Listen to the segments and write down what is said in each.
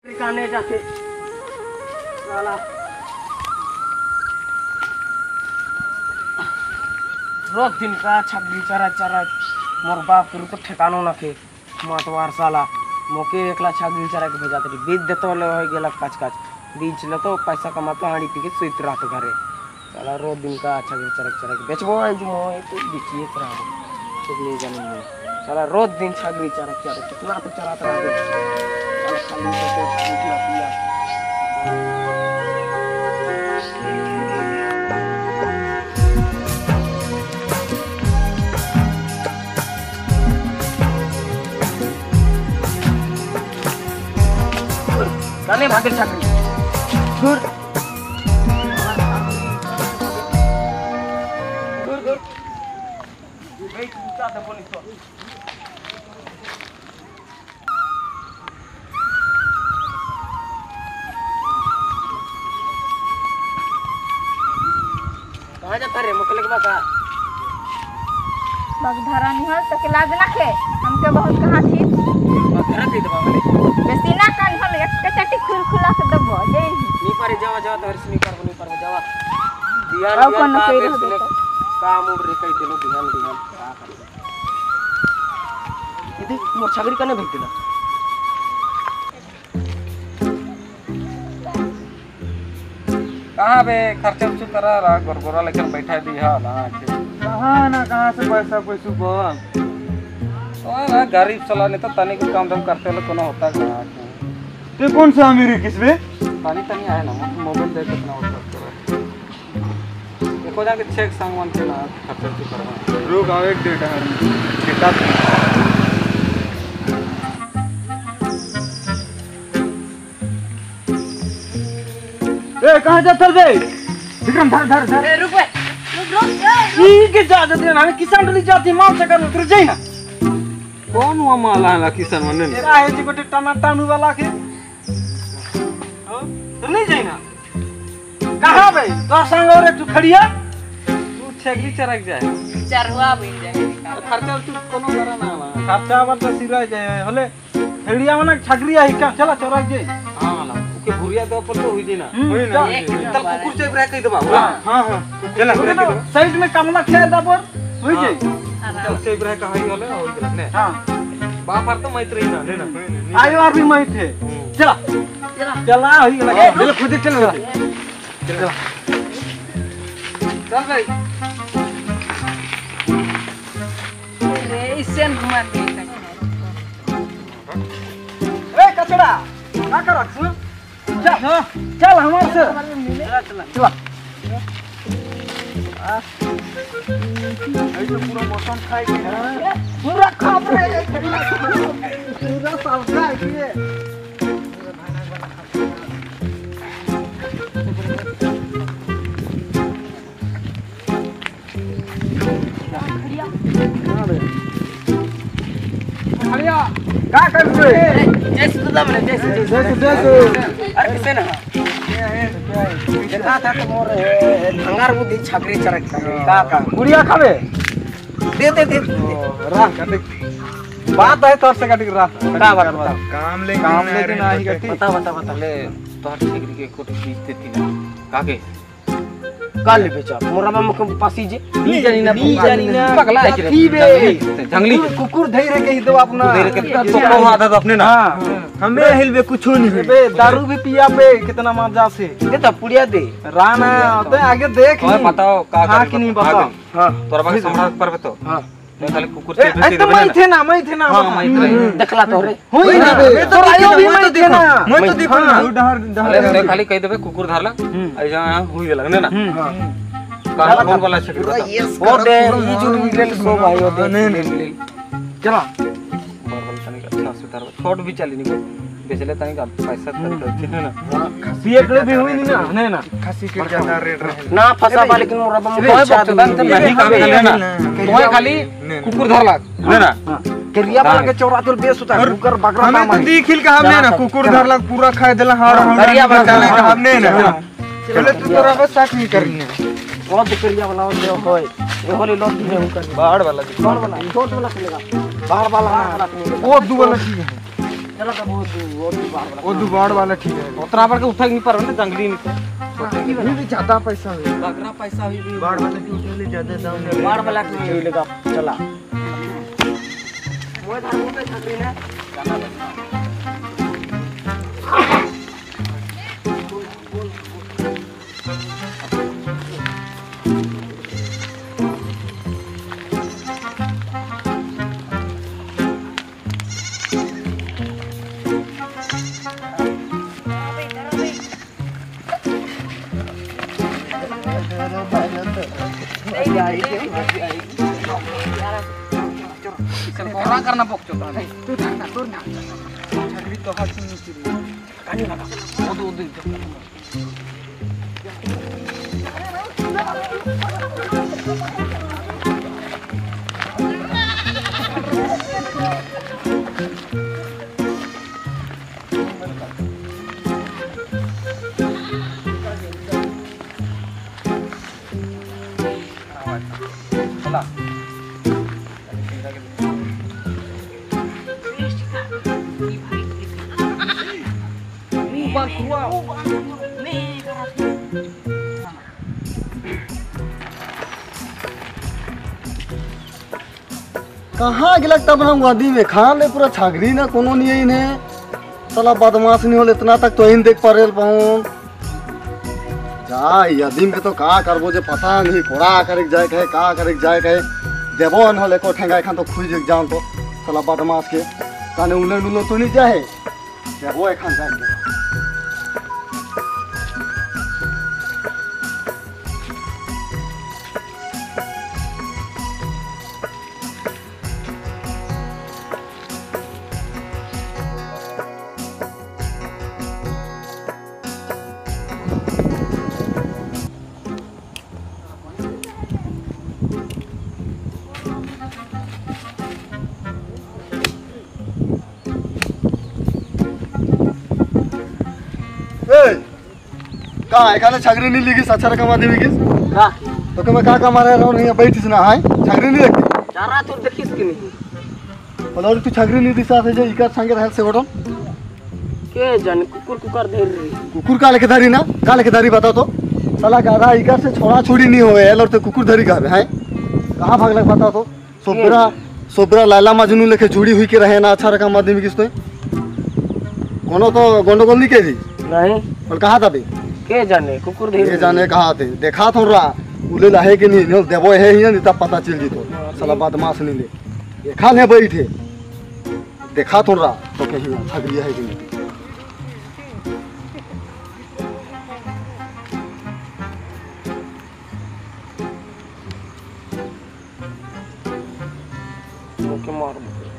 ठिकाने जाते साला रोज दिन का छकड़ी चरा चरा मोर बाप के तो ठिकानो ना के मतवार साला मोके एकला छकड़ी चरा के भेजा तरी बीज देतो ले हो गेला काच काच बीज ले तो पैसा कमातो हाड़ी पी के सुइत रहत घरे साला रोज दिन का छकड़ी चरा चरा के बेचबो है जो मोए तो बिचिए तरह छकड़ी जमीन में साला रोज दिन छकड़ी चरा चरा कितना तो चराता रहे साला खाली तो इतना पिया गाने भागे छकड़ी दूर दूर दूर भाई पूछा था बोली तो कहाँ जाता रे मुकले के बाका बगधरा नहीं हो तो लाज ना खे हमके बहुत कहाँ थी बगधरा दे दबा वाले बेसीना कान हल एक चटी खुलखुला से दबो जे नी पारे जावा जावा तो हरसनी पर जावा दियान और कौन कोई रह दे काम उड़ रे कई देलो दियान दियान का कर इदी मोर छगरी कने भेज देला कहाँ बे खर्चा उच्च करा रहा गोरगोरा लेकर बैठा दिया ना कहाँ ना कहाँ से पैसा पैसू को ना गरीब चलाने तो तनी को काम धाम करते लोग कोनो होता कहाँ ते कौन सा अमीर है किस बे तनी तनी आए ना मोबाइल देख कितना होता है देखो जाके चेक सांगवान के ना खर्चा उच्च करा रुक आओ एक डेट है कितना ए कहां जा चल बे विक्रम धर धर रुक बे रुक ई के जा दे ना किसान डली जाती माल से कर उतर जाई ना कौन हुआ माल आला किसान मने तेरा है जी गोटे टमाटर नु वाला के हो तो नहीं जाई ना कहां बे तो संग और तू खड़िया तू छेगली चरक जाए चरवा बन जाए खर्चा तू कोनो करा ना खर्चा बात तो सिरा जाए हले हेड़िया माने छगरी आई का चला चरक जाए हां के भुरिया दो पर तो हुई दी ना होई ना तल कुकुर से ब्रेक कई दबा हां हां चला साइड में कमला खेल दबर हुई जाई तल से ब्रेक हई होले हो गेल ने हां बापर तो मैत्री ना लेना आयो आर भी मै थे चला चला होई गेला चल खुद चल चल चल भाई रे इससे घुमा दे ए कचड़ा का करत चल हमारे से चला ऐसे पूरा मौसम खाए के पूरा खा रहे पूरा सब खाए के खड़िया का कर रहे जैसे तो दम जैसे अरे किसे ना देखा था तो मोर भंगार बुद्धि छकरी चरक का गुड़िया खावे दे राह काटे बात है तोर से काटे राह का बता काम लेके ना ही काटी बता ले तोर छकरी के कोट बीच देती ना काके काल बेचा मोरा मामा को पासी जे नी जानी ना पगला है की बे जंगली कुकुर धई रे के ही दो अपना धई रे के तो को आदत अपने ना हमें हिलबे कुछ नहीं बे दारू भी पिया बे कितना मजा से दे तो पुड़िया दे राना तो आगे देख और बताओ का हां कि नहीं बताओ हां तोरा बाकी संभाल परबे तो हां खाली कुकुर से बेसी दे मैं थे ना देखला तो रे होई ना बे तो आयो भी मैं थे ना मैं तो देखो ना डहर खाली कह देबे कुकुर धरला ऐसा होई गेल ना हां का कौन वाला छकरी ओ दे ई जो मिलेल सो भाई ओ दे नहीं चला बरबल तनी अच्छा सुतार छोट भी चली नहीं बेचले तनी का पैसा कर ना खसी एकड़े भी हुई नहीं ना नहीं ना खसी के ज्यादा रेट रहे ना फसा बा लेकिन मोरा बम नहीं काम कर लेना कोई खाली कुकुर धरला ना करिया वाला के चौरातुल बेस होता है कुकर बकरा हमें तो दिखिल का हमने ना कुकुर धरला पूरा खा देला हाड़ करिया वाला हमने ना चले तू तोरा बस साथ नहीं करने बहुत करिया वाला होय ए होली लोट नहीं कर बाहर वाला छोट वाला चलेगा बाहर वाला ना वो दू वाला चीज है चला का बहुत वो दुबाड़ वाला ठीक है। उतना पर के उठा नहीं पर जंगली नहीं ये भी ज्यादा पैसा है। बकरा पैसा भी बाढ़ वाले की उठेली ज्यादा दाम है। बाढ़ वाला के मिलेगा। चला वो धार पे छतरी ने जाना orang karena pokok itu turnya cari to hasil sendiri kan ini lagi udah कहाँ गिलक तब हम वादी में खान ले पूरा छागरी ना कोनो नहीं है इन्हें साला बदमाश नहीं होले इतना तक तो इन देख पा रहे पाऊँ जा यदि में तो कहाँ करबो जे पता नहीं कोड़ा करे जाए कहे कहाँ करे जाए कहे देवो न होले को ठेंगा खान तो खुज जाऊँ तो साला बदमाश के ताने उन्हें डुलो तो नहीं जाए देवो खान जाए कहाँ है खाना छागरी नहीं लिखी अच्छा कमा देवी किस का तो कि मैं कहाँ मारे रहा हूँ नहीं बैठिस ना है छागरी नहीं देखती चारा तो देखिस कि नहीं बोला तू छागरी नहीं दिशा से जो इकर संगे रहल से बटन के जाने कुकुर कुकर धर रही कुकुर का लेके धारी ना का लेके धारी बताओ तो साला गाधा इकर से छोड़ा छोड़ी नहीं होए और तो कुकुर धरी का है कहाँ भाग लग बताओ तो सोबरा लाला मजनू लेके जुड़ी हुई के रहे ना अच्छा रकम आदमी किस तो कोनो तो गंडगोल नहीं के जी नहीं और कहा था बे के जाने कुकुर धर ये जाने कहा थे देखा तो रहा उले लाहे कि नहीं देवो है ही नहीं तब पता चल जी तो साला बदमाश नहीं ले देखा नहीं बैठे देखा तो रहा तो कहीं छगड़ी है कि नहीं के मार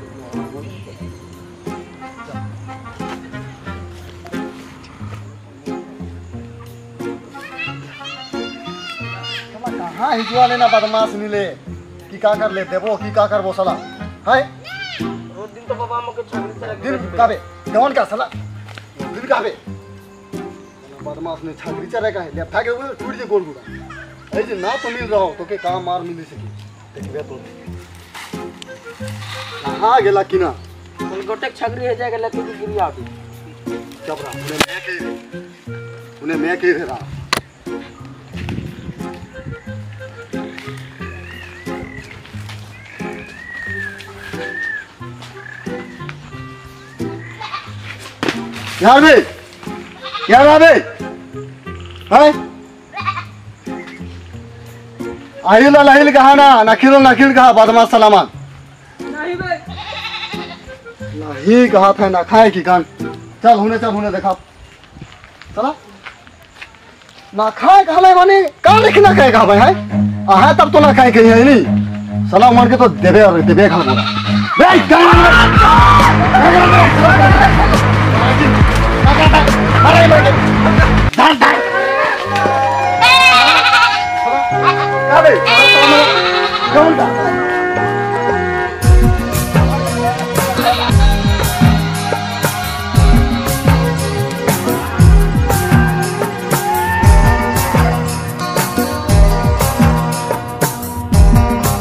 कहाँ हिजवा लेना बदमाश मिले की का कर ले देवो की का कर वो साला है रोज दिन तो बाबा मके छगड़ी चला दिन काबे जवान का साला दिन काबे बदमाश ने छगड़ी चला का है ले फाके वो टूट जे गोल गुड़ा ऐसे ना तो मिल रहा हो तो के काम मार मिल सके देखबे तो कहाँ गेला किना कल गोटे छगड़ी है जाएगा लेके गिरी आती चबरा उन्हें मैं कह रहा यार बे हाय आहिल लाहिल कहा ना नखिल कहा बदमाश सलामान नहीं कहा था ना खाए की कान चल होने देखा चला ना खाए कहा माने कहाँ लिखी ना खाए कहा भाई है आहा तब तो ना खाए कहीं है नहीं सलाम मान के तो देवे और देवे खा बोला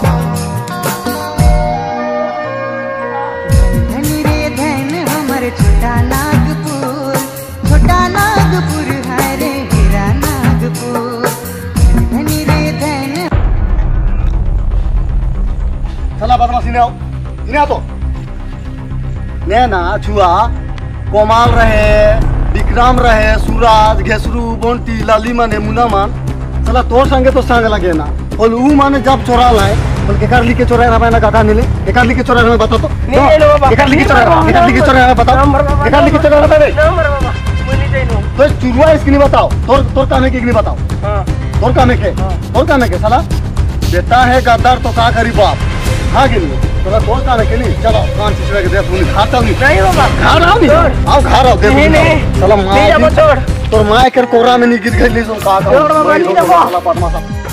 धन रे धन हमारे नहीं तो ने ना छुआ कोमाल रहे विक्रम रहे सूरज घेसरू बोंटी लाली माने मुना मान चला तोर संगे तो संग लगे ना और ऊ माने जब चोरा लाए बोल के कर ली के चोरा रहा ना गाधा मिले के कर ली के चोरा रहा बता तो नहीं लो बाबा के कर ली के चोरा रहा बता के कर ली के चोरा रहा बे नंबर बाबा मुझे नहीं नो तो चुरुआ इसकी नहीं बताओ तोर काम है कि नहीं बताओ हां तोर काम है के तोर काम है के साला बेटा है गद्दार तो का करी बाप हाँ गिन तो तोर काम है के नहीं चलो कान चिचड़ा के दे तूने खाता नहीं बाबा खा रहा नहीं आओ खा रहा दे नहीं चलो नहीं मां तोर मां कर कोरा में नहीं गिर गई सो का छोड़ बाबा नहीं दबो साला बदमाश